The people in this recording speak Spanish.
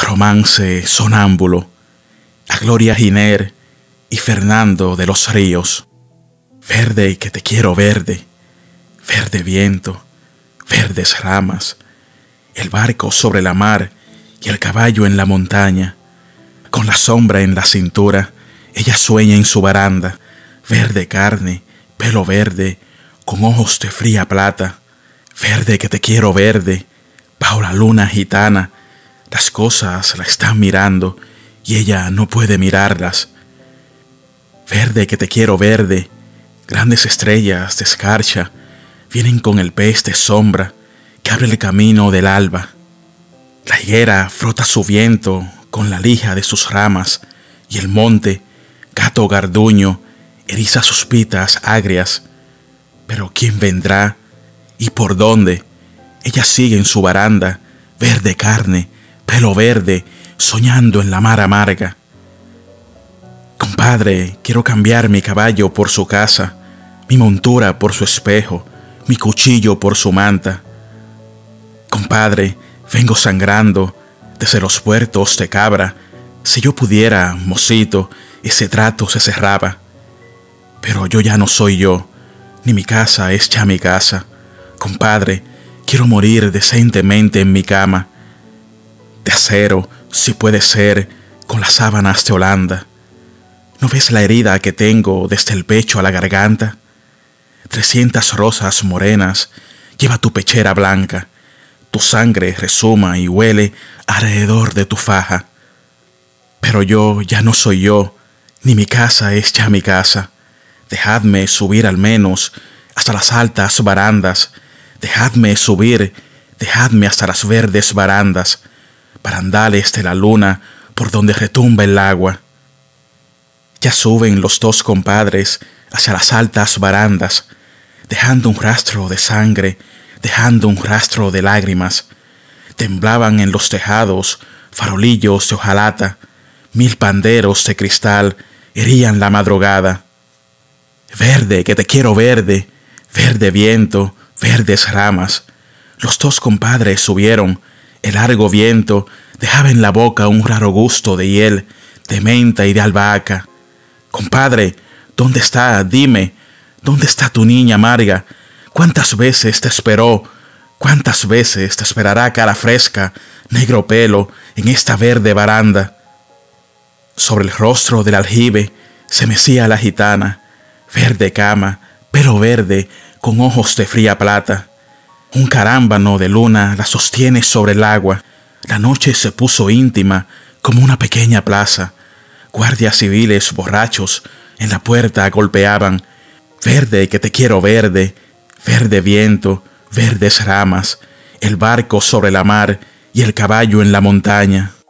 Romance sonámbulo, a Gloria Giner y Fernando de los Ríos. Verde que te quiero verde, verde viento, verdes ramas, el barco sobre la mar y el caballo en la montaña. Con la sombra en la cintura, ella sueña en su baranda, verde carne, pelo verde, con ojos de fría plata. Verde que te quiero verde, bajo la luna gitana, las cosas la están mirando y ella no puede mirarlas. Verde que te quiero verde, grandes estrellas de escarcha vienen con el pez de sombra que abre el camino del alba. La higuera frota su viento con la lija de sus ramas y el monte, gato garduño, eriza sus pitas agrias. Pero ¿quién vendrá y por dónde? Ella sigue en su baranda, verde carne, pelo verde, soñando en la mar amarga. Compadre, quiero cambiar mi caballo por su casa, mi montura por su espejo, mi cuchillo por su manta. Compadre, vengo sangrando desde los puertos de Cabra. Si yo pudiera, mocito, ese trato se cerraba. Pero yo ya no soy yo, ni mi casa es ya mi casa. Compadre, quiero morir decentemente en mi cama, de acero, si puede ser, con las sábanas de Holanda. ¿No ves la herida que tengo desde el pecho a la garganta? 300 rosas morenas lleva tu pechera blanca. Tu sangre resuma y huele alrededor de tu faja. Pero yo ya no soy yo, ni mi casa es ya mi casa. Dejadme subir al menos hasta las altas barandas. Dejadme subir, dejadme hasta las verdes barandas, barandales de la luna por donde retumba el agua. Ya suben los dos compadres hacia las altas barandas, dejando un rastro de sangre, dejando un rastro de lágrimas. Temblaban en los tejados farolillos de hojalata, 1000 panderos de cristal herían la madrugada. Verde que te quiero verde, verde viento, verdes ramas. Los dos compadres subieron, el largo viento dejaba en la boca un raro gusto de hiel, de menta y de albahaca. Compadre, ¿dónde está? Dime, ¿dónde está tu niña amarga? ¿Cuántas veces te esperó? ¿Cuántas veces te esperará cara fresca, negro pelo, en esta verde baranda? Sobre el rostro del aljibe se mecía la gitana, verde cama, pelo verde, con ojos de fría plata. Un carámbano de luna la sostiene sobre el agua. La noche se puso íntima como una pequeña plaza. Guardias civiles borrachos en la puerta golpeaban. Verde que te quiero verde, verde viento, verdes ramas, el barco sobre la mar y el caballo en la montaña.